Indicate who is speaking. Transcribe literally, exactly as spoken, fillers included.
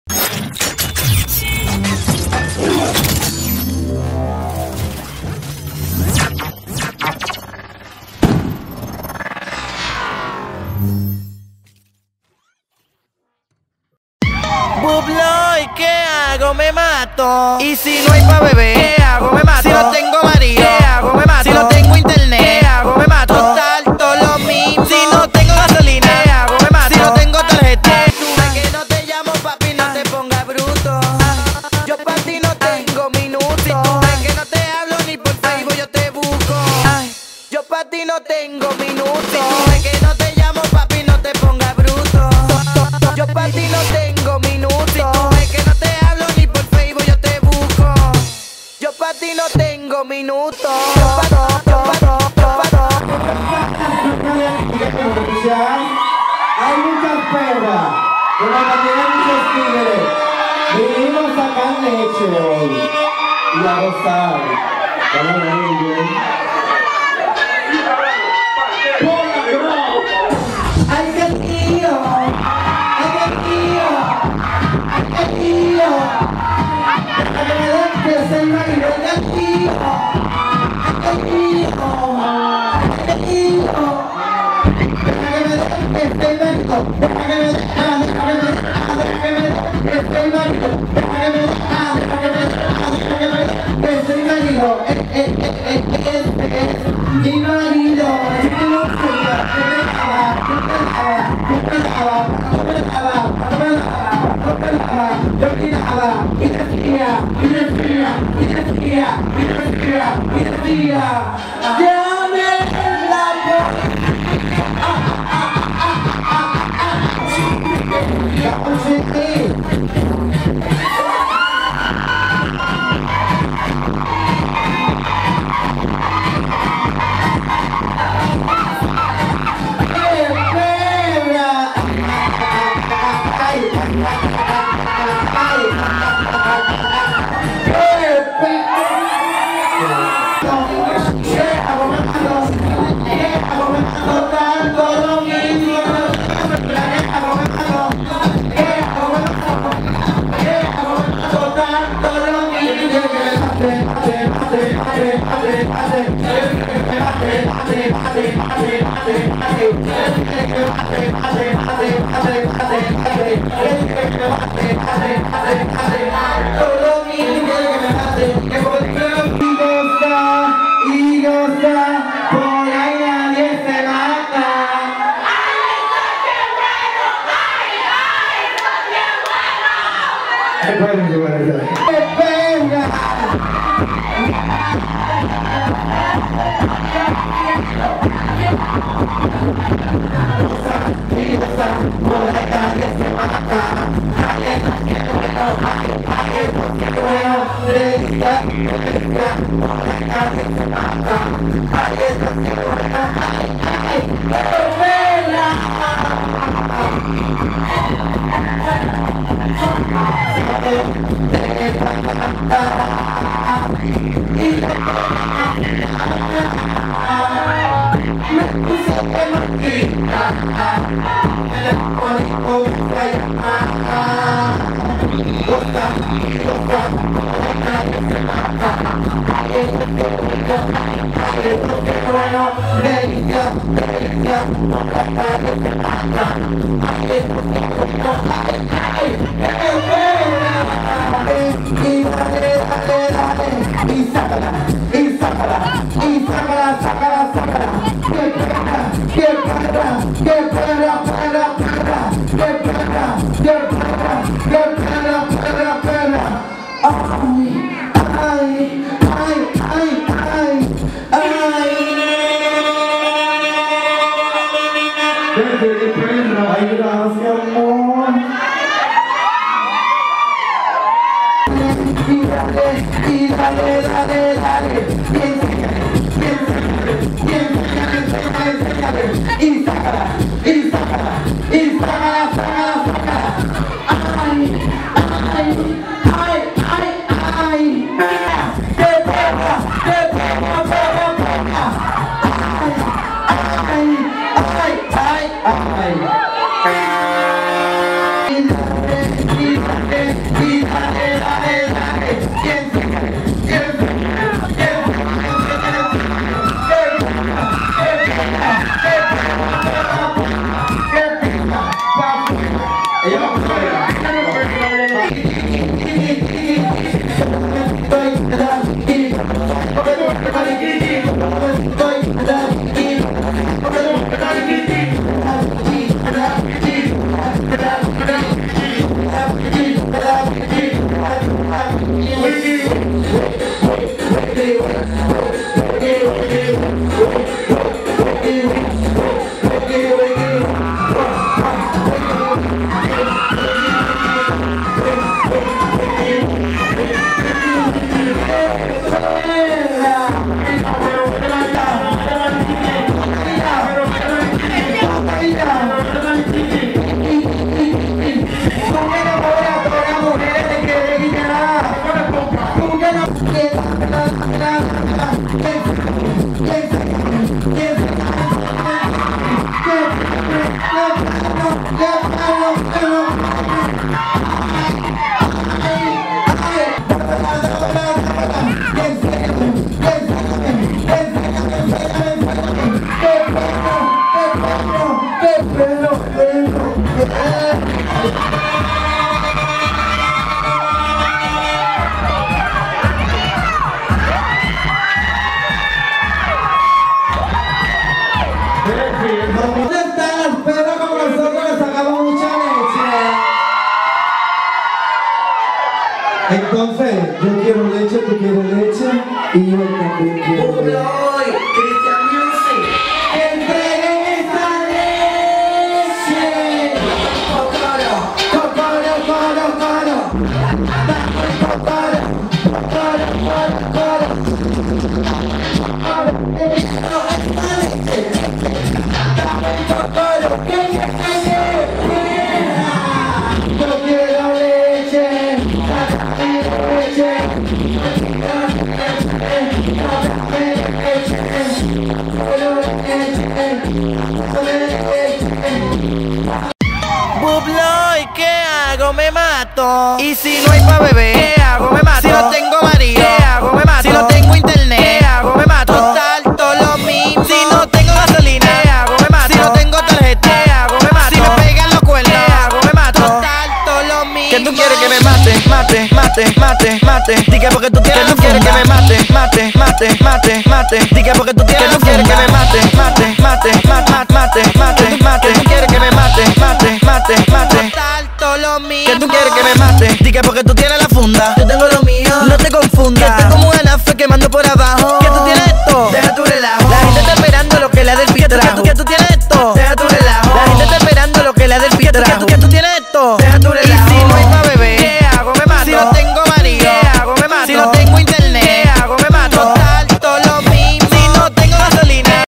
Speaker 1: Bublo, ¿y qué hago? Me mato. Y si no hay pa' beber, ¿qué hago? Me mato. Si no tengo marido, ¿qué hago? Me mato. Si no tengo internet, ¿qué hago? Me mato. Total, todo lo mismo. Si no tengo gasolina, ¿qué hago? Me mato. Si no tengo tarjeta, tú ves que no te llamo, papi, no te pongas bruto. Yo pa' ti no tengo minutos. Si tú ves que no te hablo ni por Facebook, yo te busco. Yo pa' ti no tengo minutos. Si tú ves que no te llamo, papi, no te pongas bruto. Yo pa' ti no tengo minutos. Si tú ves que no te hablo ni por Facebook, yo te busco. Yo pa' ti no tengo minutos. Yo pa' ti, yo pa' ti, yo pa' ti.
Speaker 2: Hay muchas perras, pero también hay muchos tigres. Vinimos a sacar leche hoy y a gozar. Vamos a ir, ¡ay, qué tío! ¡Ay, qué tío! ¡Ay, qué tío! ¡Hasta que me den que ser marido! ¡Ay, qué tío! ¡Ay, qué tío! ¡Ay, qué tío! ¡Deja que me den que estoy marido! ¡Deja que me den! ¡Deja que me den! ¡Deja que me den que estoy marido! ¡Deja que me den! ¡Deja que me den! ¡Deja que me den que estoy marido! ¡Eh, eh, eh, eh, eh, eh! ¡Mi marido! ¡Yo no sé! Y goza, por ahí nadie se mata. ¡Ay, bueno, qué bueno! ¡Qué pena! Ay, gracias, amor. Y dale, y dale, dale, dale. Y sácala, y sácala, y sácala, sácala, sácala. Ay, ay, ay, ay, ay. ¡Qué perra, qué perra, perra, perra! Ay, ay, ay, ay, ay. ¿Dónde están los perros como nosotros que sacamos mucha leche? Entonces, yo quiero leche, tú quieres leche y yo también quiero leche.
Speaker 1: Cristian Music.
Speaker 2: ¡Entreguen esta leche! ¡Cocoro! ¡Cocoro, coro, coro! ¡Cocoro! ¡Coro, coro, coro! ¡Cocoro! ¿Qué yo quiero leche! ¡Leche!
Speaker 1: Bubloy, ¿qué hago? Me mato. Y si no hay pa' beber, ¿qué hago? Me mato. Si no tengo marido, ¿qué hago? Me mato. Si no tengo internet, ¿qué hago? Me mato. Total, todo lo mismo. Si no tengo gasolina, ¿qué hago? Me mato. Si no tengo tarjeta, ¿qué hago? Me mato. Si me pegan los cuernos, ¿qué hago? Me mato. Total, todo lo mismo. ¿Qué tú quieres que me mate? Mate, mate, mate, mate. Di que porque tú quieres, ¿qué tú quieres que me mate? Mate, mate, mate, mate. Di que porque tú quieres, ¿qué tú quieres que me mate? Mate, mate, mate, mate, mate, mate. ¿Tú quieres que me mate? Mate, mate, mate. Total, todo lo mismo. ¿Qué tú quieres que me mate? Di que porque tú tienes la funda.